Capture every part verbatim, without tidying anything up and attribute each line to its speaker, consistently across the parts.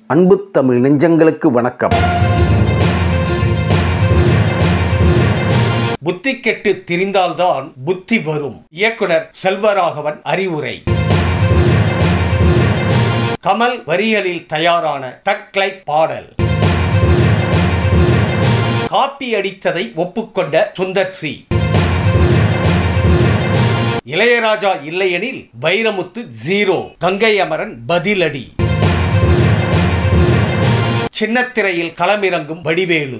Speaker 1: அன்பு தமிழ் நெஞ்சங்களுக்கு வணக்கம்.
Speaker 2: புத்தி கெட்டு திரிந்தால்தான் புத்தி வரும். இயக்குனர் செல்வராகவன் அறிவுரை. கமல் வரிகளில் தயாரான தக் லைஃப் பாடல். காப்பி அடித்ததை ஒப்புக்கொண்ட சுந்தர் சி. இளையராஜா இல்லையெனில் வைரமுத்து ஜீரோ. கங்கை அமரன் பதிலடி. சின்னத்திரையில் களமிறங்கும் வடிவேலு.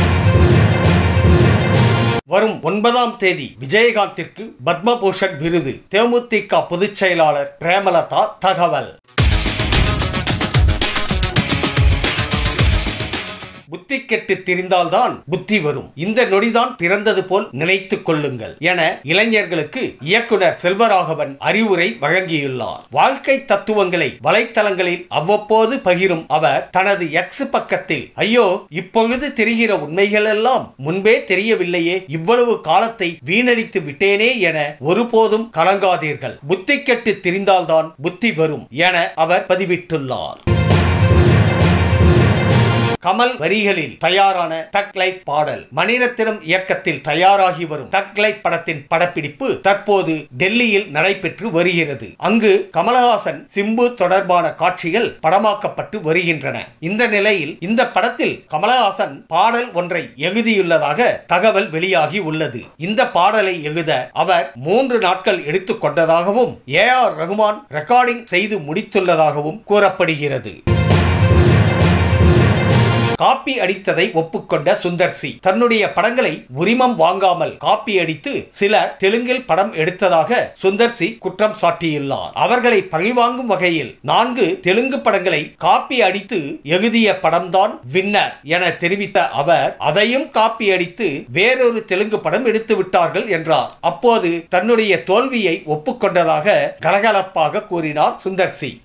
Speaker 2: வரும் ஒன்பதாம் தேதி விஜயகாந்திற்கு பத்மபூஷன் விருது. தேமுதிக பொதுச் செயலாளர் பிரேமலதா தகவல். புத்தி கெட்டு திரிந்தால்தான் புத்தி வரும். இந்த நொடிதான் பிறந்தது போல் நினைத்துக் கொள்ளுங்கள் என இளைஞர்களுக்கு இயக்குனர் செல்வராகவன் அறிவுரை வழங்கியுள்ளார். வாழ்க்கை தத்துவங்களை வலைத்தளங்களில் அவ்வப்போது பகிரும் அவர் தனது எக்ஸ் பக்கத்தில், ஐயோ இப்பொழுது தெரிகிற உண்மைகள் எல்லாம் முன்பே தெரியவில்லையே, இவ்வளவு காலத்தை வீணடித்து விட்டேனே என ஒருபோதும் கலங்காதீர்கள். புத்தி கெட்டு திரிந்தால்தான் புத்தி வரும் என அவர் பதிவிட்டுள்ளார். கமல் வரிகளில் தயாரான தக் லைஃப் பாடல். மணிரத்னம் இயக்கத்தில் தயாராகி வரும் தக் லைஃப் படத்தின் படப்பிடிப்பு தற்போது டெல்லியில் நடைபெற்று வருகிறது. அங்கு கமலஹாசன் சிம்பு தொடர்பான காட்சிகள் படமாக்கப்பட்டு வருகின்றன. இந்த நிலையில் இந்த படத்தில் கமலஹாசன் பாடல் ஒன்றை எழுதியுள்ளதாக தகவல் வெளியாகி உள்ளது. இந்த பாடலை எழுத அவர் மூன்று நாட்கள் எடுத்துக் கொண்டதாகவும் ஏ ஆர் ரகுமான் ரெக்கார்டிங் செய்து முடித்துள்ளதாகவும் கூறப்படுகிறது. காப்பி அடித்ததை ஒப்புக்கொண்ட சுந்தர் சி. தன்னுடைய படங்களை உரிமம் வாங்காமல் காப்பி அடித்து சில தெலுங்கில் படம் எடுத்ததாக சுந்தர் சி குற்றம் சாட்டியுள்ளார். அவர்களை பழிவாங்கும் வகையில் நான்கு தெலுங்கு படங்களை காப்பி அடித்து எழுதிய படம்தான் வின்னர் என தெரிவித்த அவர், அதையும் காப்பி அடித்து வேறொரு தெலுங்கு படம் எடுத்து விட்டார்கள் என்றார். அப்போது தன்னுடைய தோல்வியை ஒப்புக்கொண்டதாக கலகலப்பாக கூறினார் சுந்தர் சி.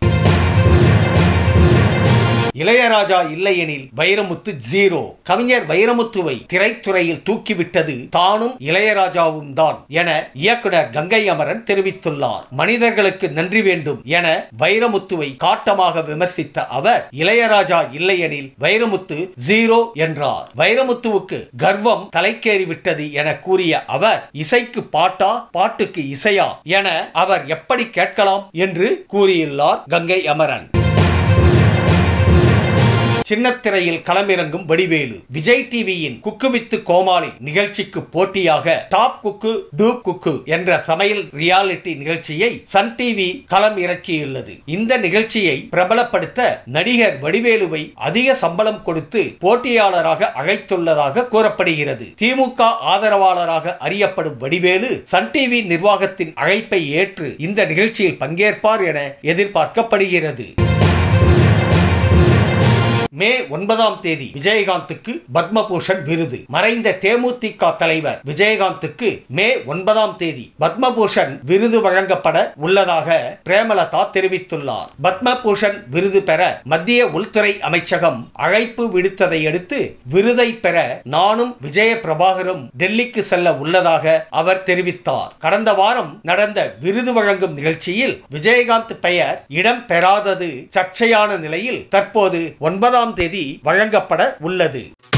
Speaker 2: இளையராஜா இல்லையெனில் வைரமுத்து ஜீரோ. கவிஞர் வைரமுத்துவை திரைத்துறையில் தூக்கிவிட்டது தானும் இளையராஜாவும் தான் என இயக்குனர் கங்கை அமரன் தெரிவித்துள்ளார். மனிதர்களுக்கு நன்றி வேண்டும் என வைரமுத்துவை காட்டமாக விமர்சித்த அவர், இளையராஜா இல்லையெனில் வைரமுத்து ஜீரோ என்றார். வைரமுத்துவுக்கு கர்வம் தலைக்கேறிவிட்டது என கூறிய அவர், இசைக்கு பாட்டா பாட்டுக்கு இசையா என அவர் எப்படி கேட்கலாம் என்று கூறியுள்ளார் கங்கை அமரன். சின்னத்திரையில் களமிறங்கும் வடிவேலு. விஜய் டிவியின் குக்கு வித்து கோமாளி நிகழ்ச்சிக்கு போட்டியாக டாப் குக்கு டூ குக்கு என்ற சமையல் ரியாலிட்டி நிகழ்ச்சியை சன் டிவி களம் இறக்கியுள்ளது. இந்த நிகழ்ச்சியை பிரபலப்படுத்த நடிகர் வடிவேலுவை அதிக சம்பளம் கொடுத்து போட்டியாளராக அழைத்துள்ளதாக கூறப்படுகிறது. திமுக ஆதரவாளராக அறியப்படும் வடிவேலு சன் டிவி நிர்வாகத்தின் அழைப்பை ஏற்று இந்த நிகழ்ச்சியில் பங்கேற்பார் என எதிர்பார்க்கப்படுகிறது. மே ஒன்பதாம் தேதி விஜயகாந்துக்கு பத்மபூஷன் விருது. மறைந்த தேமுதிக தலைவர் விஜயகாந்துக்கு மே ஒன்பதாம் தேதி பத்மபூஷன் விருது வழங்கப்பட உள்ளதாக பிரேமலதா தெரிவித்துள்ளார். பத்மபூஷன் விருது பெற மத்திய உள்துறை அமைச்சகம் அழைப்பு விடுத்ததை அடுத்து விருதை பெற நானும் விஜய பிரபாகரும் டெல்லிக்கு செல்ல உள்ளதாக அவர் தெரிவித்தார். கடந்த வாரம் நடந்த விருது வழங்கும் நிகழ்ச்சியில் விஜயகாந்த் பெயர் இடம் பெறாதது சர்ச்சையான நிலையில் தற்போது ஒன்பதாம் தேதி வழங்கப்பட உள்ளது.